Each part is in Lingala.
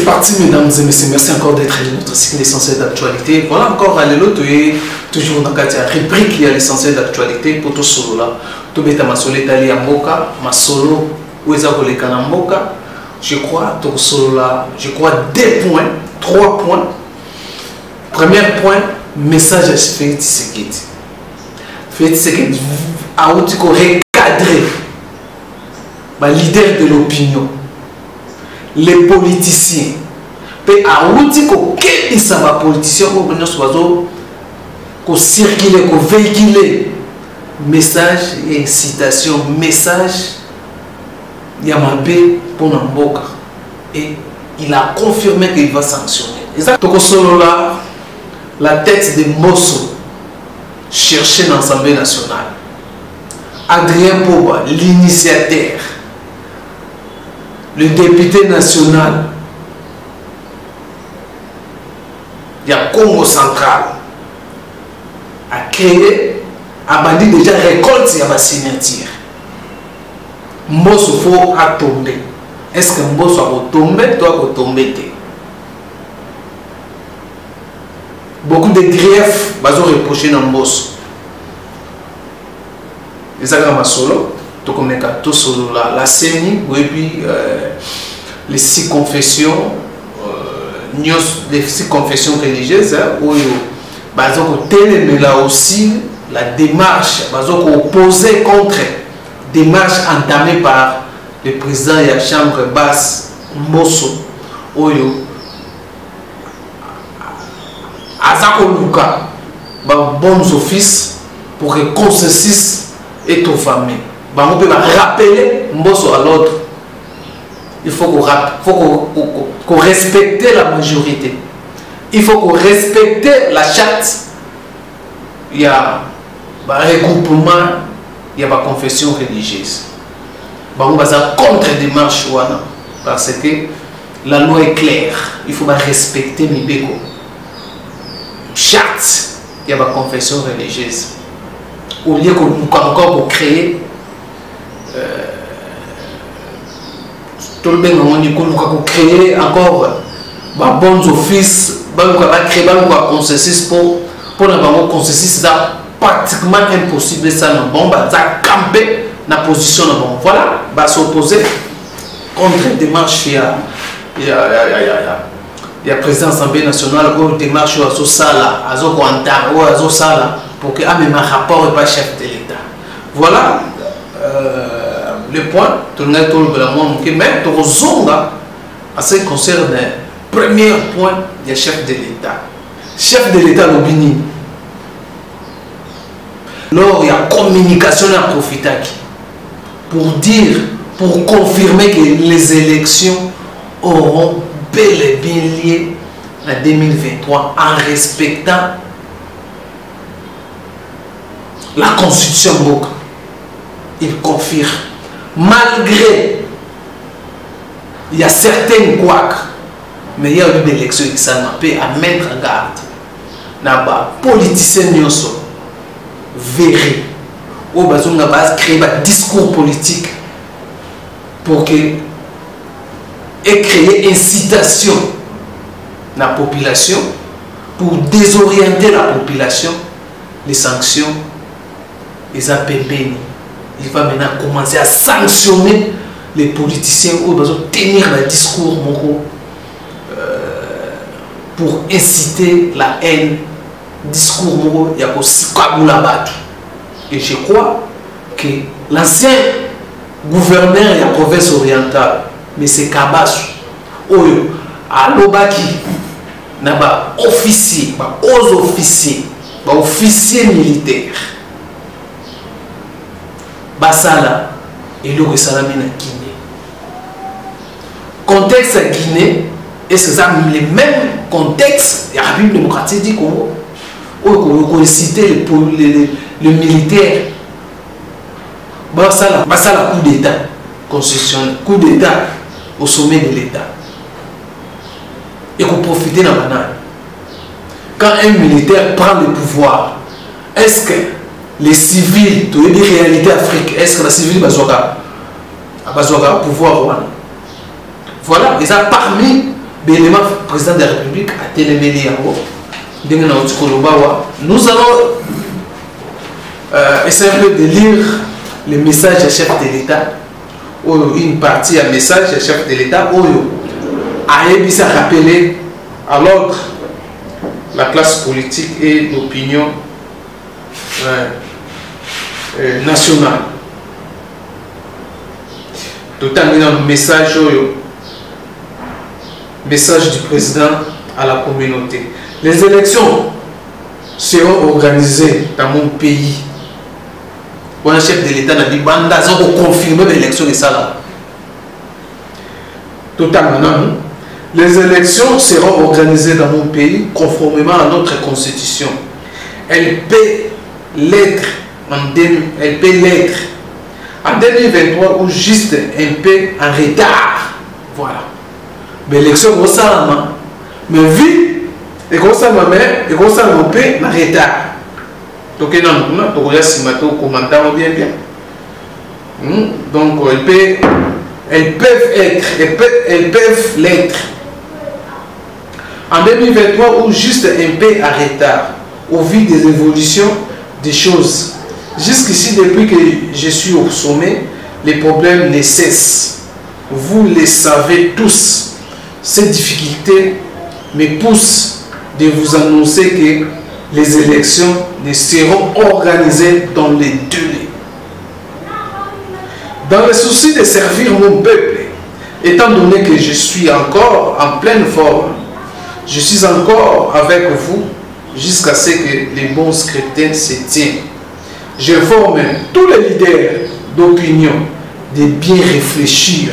parti, mesdames et messieurs. Merci encore d'être là. Notre cycle essentiel d'actualité. Voilà encore à l'autre et toujours dans la rubrique qui a l'essentiel d'actualité pour tout solo là. Tout bête ma solo Italie à Mboka, ma solo où est-ce que les Kanamboka. Je crois tout solo là. Je crois 2 points, 3 points. Premier point, message à Félix Tshisekedi. Félix Tshisekedi a outil qu'on recadrer le leader de l'opinion, les politiciens. Et à outil qu'on quête ma politicien qu'on circule, qu'on véhicule message et incitation, message Yamabé pour Namboka. Et il a confirmé qu'il va sanctionner. Donc solo là, la tête de Mosso cherchée dans l'Assemblée nationale. Adrien Poba, l'initiateur, le député national, il y a Congo central, a créé, a bandit déjà récolte, il y a ma signature. Mbosso faut à tomber. Est-ce que Mbosso a tombé, toi a tombé? Beaucoup de griefs sont reprochés dans Mbosso. Les agrammes solo, tout comme tout solo là, la CENI, et puis les 6 confessions, les 6 confessions religieuses, où ils là aussi la démarche, opposée contre démarche entamée par le président de la chambre basse Mbosso, où Azako Luka, bons offices pour que consensus est aux familles. On peut rappeler Mbosso à l'ordre. Il faut qu'on respecte la majorité. Il faut qu'on respecte la charte. Il y a un regroupement, il y a une confession religieuse. On va contre des démarches parce que la loi est claire. Il faut respecter mes bégos. Charte, il y a une confession religieuse. Au lieu qu'on encore pour créer tout le monde pour créer encore bons offices, créer un consensus pour un consensus pratiquement impossible ça non bon camper dans la position non bon voilà s'opposer contre une démarche il y a président de l'Assemblée nationale ou démarche à Sala pour que même un rapport et pas chef de l'État. Voilà le point. Tout le monde mais tout zonga à ce qui concerne le premier point du chef de l'État. Chef de l'État l'Obini. Lors il y a communication à profiter pour dire, pour confirmer que les élections auront bel et bien lié en 2023 en respectant la constitution Mboka. Il confirme. Malgré il y a certaines couacs, mais il y a eu des élections qui s'en à mettre en garde. Naba politiciens nyonso verré ou bazonga base créer un discours politique pour que et créer incitation dans la population pour désorienter la population. Les sanctions, les APB, il va maintenant commencer à sanctionner les politiciens ou tenir le discours pour inciter la haine. Discours il y a aussi et je crois que l'ancien gouverneur de la province orientale M. Kabasu Oyo à Lobaki n'a pas officier, aux officiers, officiers militaires Basala et le Salamina Guinée. Contexte à Guinée, est-ce que ça les mêmes contextes de la République démocratique du Congo où on cité le militaire Basala coup d'État constitutionnel, coup d'État au sommet de l'État. Et qu'on profite dans la banane. Quand un militaire prend le pouvoir, est-ce que les civils, tu as des réalités africaines, est-ce que les civils ont pouvoir? Voilà, et ça parmi Béléma, président de la République, a téléméné nous allons essayer un peu de lire le message du chef de l'État, ou une partie du message du chef de l'État, où il a rappelé à l'ordre la classe politique et l'opinion nationale. Tout en ayant un message du président à la communauté. Les élections seront organisées dans mon pays. Le chef de l'État a dit qu'on confirme l'élection de ça. Tout en maintenant, les élections seront organisées dans mon pays conformément à notre constitution. Elle peut l'être en 2023 ou juste un peu en retard. Voilà. Mais l'élection au Salama, mais vu et comme ça ma mère et comme ça mon père en retard. Donc non, tu regardes si ma tour commentaire bien. Donc elles peuvent l'être en 2023 ou juste un peu en retard au vu des évolutions des choses. Jusqu'ici, depuis que je suis au sommet, les problèmes ne cessent. Vous le savez tous. Ces difficultés me poussent de vous annoncer que les élections ne seront organisées dans les délais. Dans le souci de servir mon peuple, étant donné que je suis encore en pleine forme, je suis encore avec vous jusqu'à ce que les bons scrutins se tiennent. J'informe tous les leaders d'opinion de bien réfléchir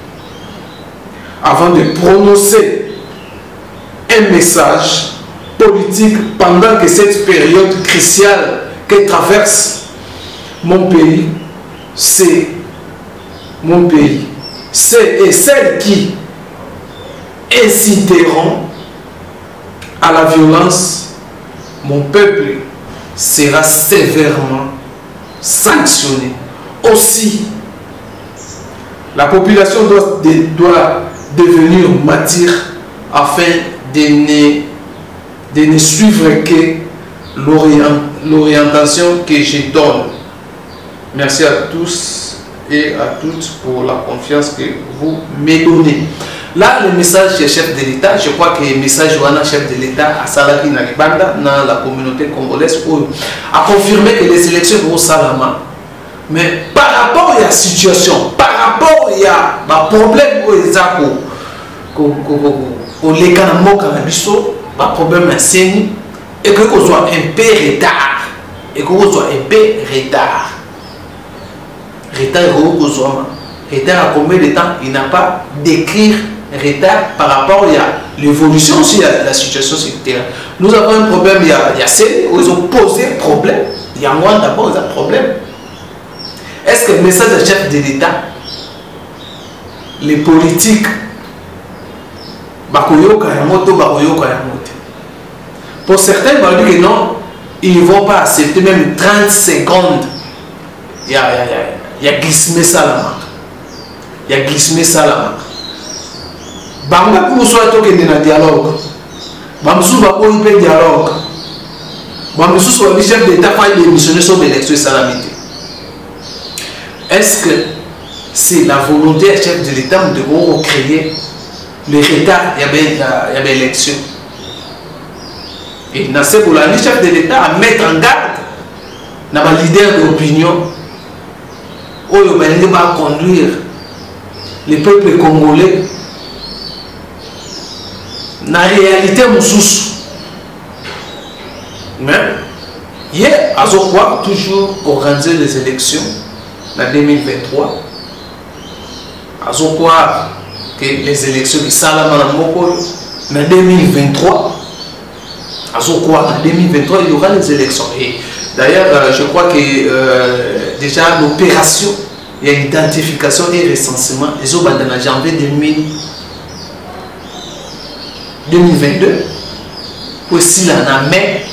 avant de prononcer un message politique pendant que cette période cruciale que traverse mon pays, c'est mon pays. C'est et celles qui inciteront à la violence, mon peuple sera sévèrement sanctionné. Aussi, la population doit devenir martyr afin de ne suivre que l'orientation que je donne. Merci à tous et à toutes pour la confiance que vous me donnez. Là, le message du chef de l'État, je crois que le message du chef de l'État à Salaki Naribanda, dans la communauté congolaise, a confirmé que les élections vont Salama. Mais par rapport à la situation, par rapport à problème où ils ont les canaux cannabiso, un problème enseigne, et que vous soit un peu retard, et que vous soit un peu retard. Retard à combien de temps il n'a pas d'écrire retard par rapport à l'évolution aussi de la situation sécuritaire. Nous avons un problème, il y a celles où ils ont posé problème. Il y a moins d'abord, ils ont un problème. Est-ce que le message du chef de l'État, les politiques, pour certains, ils vont dire que non, ils ne vont pas accepter même 30 secondes. Il y a glissé ça là. Il y a glissé ça là. Banga pour soit toqué dans le dialogue. Bamsou va pas y dialogue. Bamsou soit le chef d'État faille démissionner sur l'élection salamité. Est-ce que c'est la volonté du chef de l'État de recréer le retard? Il y avait l'élection. Et dans ce cas-là, le chef de l'État à mettre en garde dans les leaders d'opinion où il va conduire le peuple congolais dans la réalité moussous. Mais hier, à Zokwa, toujours organiser les élections en 2023. À Zokwa, que les élections qui sont là en 2023. À Zokwa, en 2023, il y aura les élections. Et d'ailleurs, je crois que déjà l'opération, il y a identification et recensement. Les autres en janvier 2022. Pour si là, en mai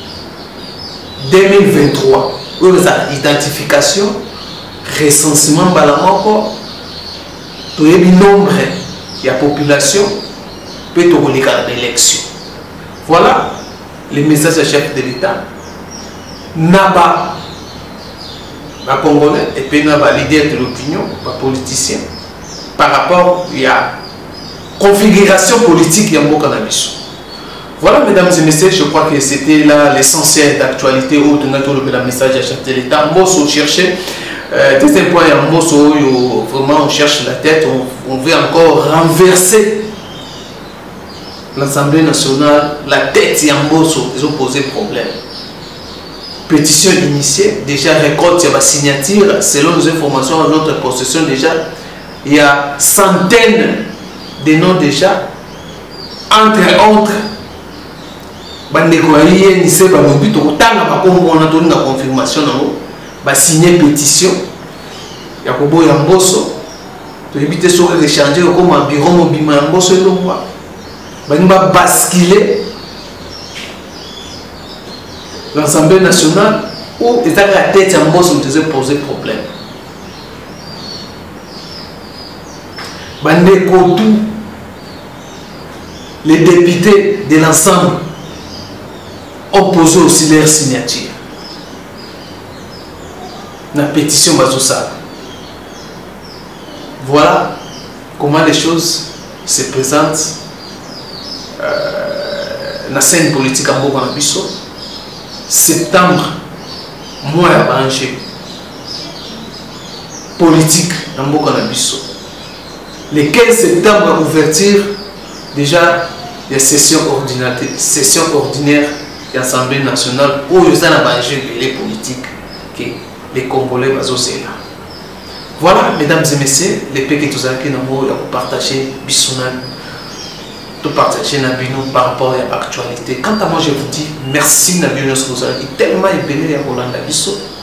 2023. Où il y a identification, recensement, pour le nombre de la population peut être l'élection. Voilà le message du chef de l'État. Naba, les Congolais et puis les leaders de l'opinion, les politiciens, par rapport à la configuration politique de Mbokanabissou. Voilà, mesdames et messieurs, je crois que c'était là l'essentiel d'actualité où on a trouvé le message du chef de l'État. Mosso chercher. Deuxième point, vraiment on cherche la tête, on veut encore renverser l'Assemblée nationale, la tête Yamboso, ils ont posé problème. Pétition initiée, déjà récolte, il y a signature, selon nos informations, dans notre possession déjà, il y a centaines de noms déjà, entre autres, bandécoyer, ni c'est pas mon but, autant on a donné la confirmation, va signer pétition, il y a Kobo Yamboso, pour éviter de réchanger comme un bureau mobile Yamboso et le roi. Il va basculer l'Assemblée nationale où il a la tête en bosse où il poser problème. Les députés de l'ensemble ont posé aussi leur signature. La pétition Bazoussa. Voilà comment les choses se présentent. La scène politique en Mbokanabissou. Septembre, mois à enjeu politique en Mbokanabissou. Le 15 septembre, ouverture déjà des sessions ordinaires de l'Assemblée nationale où il y a un enjeu politique que les Congolais vont là. Voilà, mesdames et messieurs, les pays que vous avez partagé, de partager par rapport à l'actualité. Quant à moi, je vous dis merci, Nabino Sozaki, tellement épelé à Rolanda Bisso.